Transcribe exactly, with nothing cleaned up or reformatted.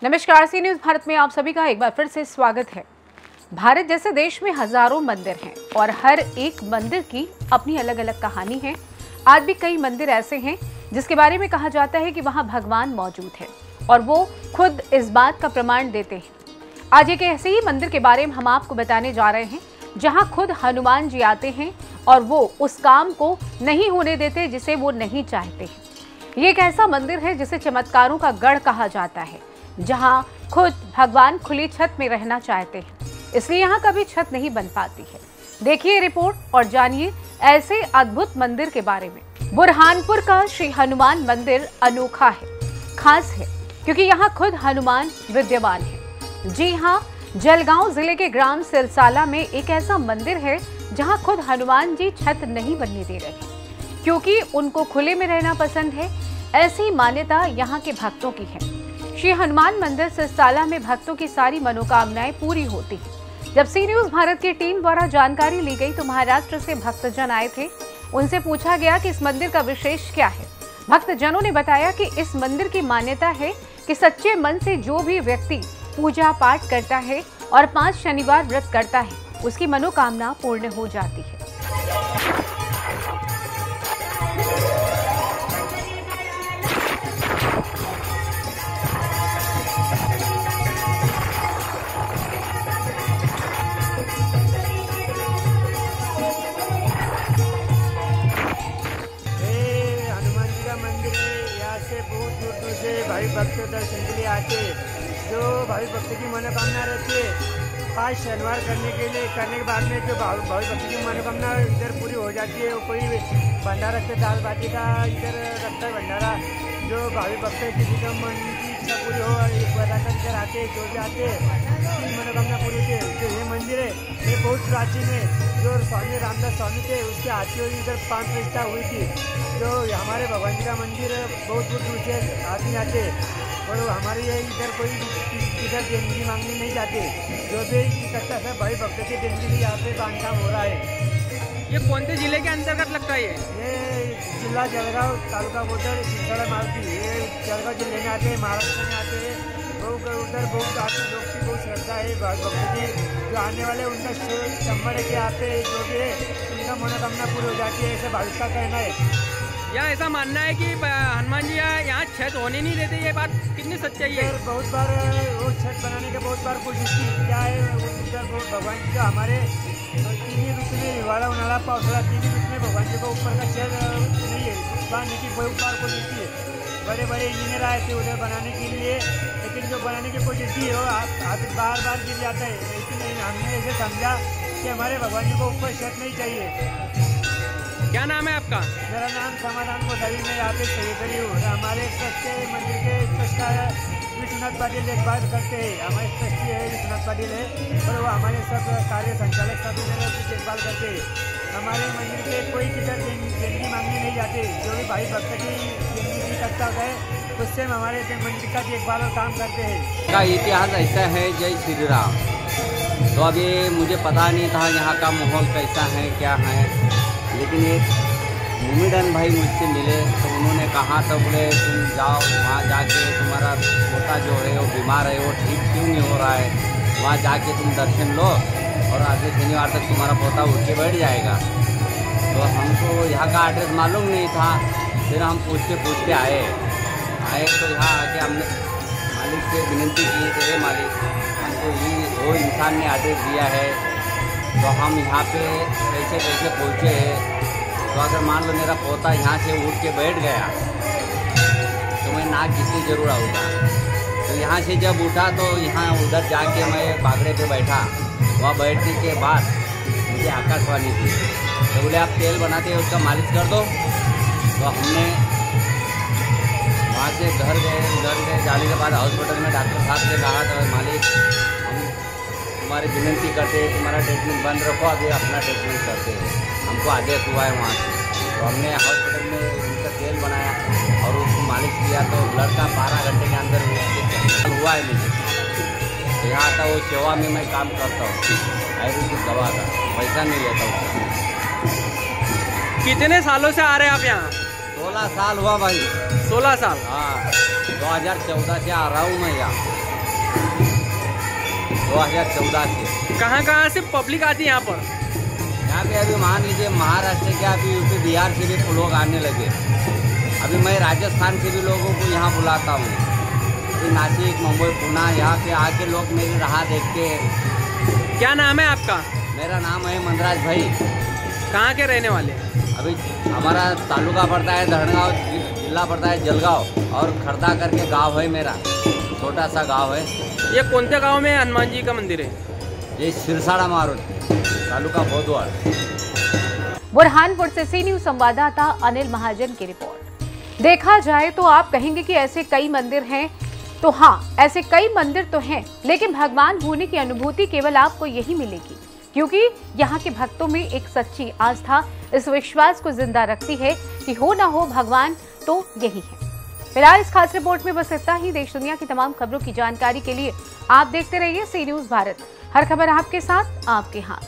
नमस्कार, सी न्यूज़ भारत में आप सभी का एक बार फिर से स्वागत है। भारत जैसे देश में हजारों मंदिर हैं और हर एक मंदिर की अपनी अलग अलग कहानी है। आज भी कई मंदिर ऐसे हैं जिसके बारे में कहा जाता है कि वहां भगवान मौजूद है और वो खुद इस बात का प्रमाण देते हैं। आज एक ऐसे ही मंदिर के बारे में हम आपको बताने जा रहे हैं जहां खुद हनुमान जी आते हैं और वो उस काम को नहीं होने देते जिसे वो नहीं चाहते हैं। ये एक ऐसा मंदिर है जिसे चमत्कारों का गढ़ कहा जाता है, जहां खुद भगवान खुली छत में रहना चाहते हैं, इसलिए यहाँ कभी छत नहीं बन पाती है। देखिए रिपोर्ट और जानिए ऐसे अद्भुत मंदिर के बारे में। बुरहानपुर का श्री हनुमान मंदिर अनोखा है, खास है क्योंकि यहाँ खुद हनुमान विद्यमान है। जी हाँ, जलगांव जिले के ग्राम सिलसाला में एक ऐसा मंदिर है जहाँ खुद हनुमान जी छत नहीं बनने दे रहे क्योंकि उनको खुले में रहना पसंद है। ऐसी मान्यता यहाँ के भक्तों की है। श्री हनुमान मंदिर सिलसाला में भक्तों की सारी मनोकामनाएं पूरी होती हैं। जब सी न्यूज़ भारत की टीम द्वारा जानकारी ली गई तो महाराष्ट्र से भक्तजन आए थे। उनसे पूछा गया कि इस मंदिर का विशेष क्या है। भक्तजनों ने बताया कि इस मंदिर की मान्यता है कि सच्चे मन से जो भी व्यक्ति पूजा पाठ करता है और पांच शनिवार व्रत करता है, उसकी मनोकामना पूर्ण हो जाती है। बहुत दूर दूर से भाई भक्त दर्शन के लिए आते, जो भाई भक्त की मनोकामना रहती है पाँच शनिवार करने के लिए करने के बाद में जो भाई भक्त की मनोकामना इधर पूरी हो जाती है। कोई भंडारा रखते दाल बाटी का इधर रखता है भंडारा, जो भाई भक्त किसी का मन की इच्छा पूरी हो बताकर इधर आते, जो भी आते मनोकामना पूरी होती है। जो ये मंदिर है ये बहुत प्राचीन है। जो स्वामी रामदास स्वामी थे उसके आते हुए इधर पाँच प्रतिष्ठा हुई थी। जो हमारे भगवान जी का मंदिर बहुत दूर दूर से आदमी आते और हमारे ये इधर कोई इधर देनगी मांगने नहीं जाते। जो भी इकट्ठा सब भाई भक्त के देनगी भी यहाँ पे बांधकाम हो रहा है। ये कौन से जिले के अंतर्गत लगता है? ये जिला जलगांव, तालुका बोधर, सिलसाला मालती। ये जलगांव जिले में आते हैं, महाराष्ट्र में आते हैं। बहुत उधर बहुत आते लोग की बहुत श्रद्धा है भक्त की। जो आने वाले उनका शंबर के आते जो भी है उनका मनोकामना पूरी हो जाती है, ऐसा भाविक का कहना है। या ऐसा मानना है कि हनुमान जी यहाँ छत होने नहीं देते, ये बात कितनी सच्चाई है? बहुत बार वो छत बनाने की बहुत बार कोशिश की। क्या है उधर भगवान जी का हमारे तीन ही ऋतु में हिवाड़ा उनाड़ा पावसाला तीन ही ऋतु में भगवान जी को ऊपर का छत नहीं है बनाने की बहुत बार कोशिश की है। बड़े बड़े इंजीनियर आए थे उधर बनाने के लिए, लेकिन जो बनाने की कोशिश की वो बार बार गिर जाता है। लेकिन हमने ऐसे समझा कि हमारे भगवान जी को ऊपर छत नहीं चाहिए। क्या नाम है आपका? मेरा नाम समाधान कोठारी, मैं यहाँ पे सेक्रेटरी हूँ। हमारे ट्रस्ट के मंदिर के ट्रस्ट का विश्वनाथ पाटिल देखभाल करते हैं। हमारे ट्रस्टी है विश्वनाथ पाटिल है और वो हमारे सब कार्य संचालक सब देखभाल करते हैं। हमारे मंदिर के कोई किधर देनगी मांगने नहीं जाते। जो भी भाई भक्त की देनगी इकट्ठा है उससे हम हमारे मंदिर का देखभाल और काम करते हैं। का इतिहास ऐसा है, जय श्री राम। तो अभी मुझे पता नहीं था यहाँ का माहौल कैसा है क्या है, लेकिन एक मुमिडन भाई मुझसे मिले तो उन्होंने कहा तो बोले तुम जाओ वहाँ जाके तुम्हारा पोता जो है वो बीमार है, वो ठीक क्यों नहीं हो रहा है, वहाँ जाके तुम दर्शन लो और अगले शनिवार तक तुम्हारा पोता उठ के बैठ जाएगा। तो हमको यहाँ का एड्रेस मालूम नहीं था, फिर हम पूछते पूछते आए आए तो यहाँ आके हमने मालिक से विनती की कि मालिक हमको ये वो इंसान ने एड्रेस दिया है, तो हम यहाँ पे कैसे कैसे पहुँचे। तो अगर मान लो मेरा पोता यहाँ से उठ के बैठ गया तो मैं नाक किससे जरूर आऊँगा। तो यहाँ से जब उठा तो यहाँ उधर जाके मैं बागड़े पे बैठा। वहाँ बैठने के बाद मुझे आकाशवाणी थी तो बोले आप तेल बनाते हैं उसका मालिश कर दो। तो हमने वहाँ से घर गए, घर गए जाने के बाद हॉस्पिटल में डॉक्टर साहब से कहा तो मालिक हम तुम्हारी विनती करते हैं तुम्हारा ट्रीटमेंट बंद रखो, अभी अपना ट्रीटमेंट करते हैं। हमको आदेश हुआ है वहाँ से। तो हमने हॉस्पिटल में उनका तेल बनाया और उसको मालिश किया तो ब्लड का बारह घंटे के अंदर हुआ है मुझे। तो यहाँ आता वो सेवा में मैं काम करता हूँ, आयुर्वेदिक दवा का पैसा नहीं लेता हूँ। कितने सालों से आ रहे हैं आप यहाँ? सोलह साल हुआ भाई। सोलह साल? हाँ, दो हज़ार चौदह से आ रहा हूँ मैं यहाँ। दो हज़ार चौदह से। कहाँ कहाँ से पब्लिक आती है यहाँ पर? यहाँ पे अभी मान लीजिए महाराष्ट्र के, अभी यूपी बिहार से भी लोग आने लगे। अभी मैं राजस्थान से भी लोगों को यहाँ बुलाता हूँ, अभी नासिक, मुंबई, पुणे, यहाँ पे आके लोग मेरी राह देखते हैं। क्या नाम है आपका? मेरा नाम है मंदराज भाई। कहाँ के रहने वाले हैं? अभी हमारा तालुका पड़ता है धरणगांव, जिला पड़ता है जलगांव, और खरदा करके गांव है मेरा, छोटा सा गांव है। ये कौन से गांव में हनुमान जी का मंदिर है? ये सिरसाड़ा मारुत, तालुका भोदवाड़। बुरहानपुर से सी न्यूज संवाददाता अनिल महाजन की रिपोर्ट। देखा जाए तो आप कहेंगे कि ऐसे कई मंदिर हैं, तो हाँ, ऐसे कई मंदिर तो हैं, लेकिन भगवान होने की अनुभूति केवल आपको यही मिलेगी, क्योंकि यहाँ के भक्तों में एक सच्ची आस्था इस विश्वास को जिंदा रखती है कि हो ना हो भगवान तो यही है। फिलहाल इस खास रिपोर्ट में बस इतना ही। देश दुनिया की तमाम खबरों की जानकारी के लिए आप देखते रहिए सी न्यूज भारत। हर खबर आपके साथ, आपके हाथ।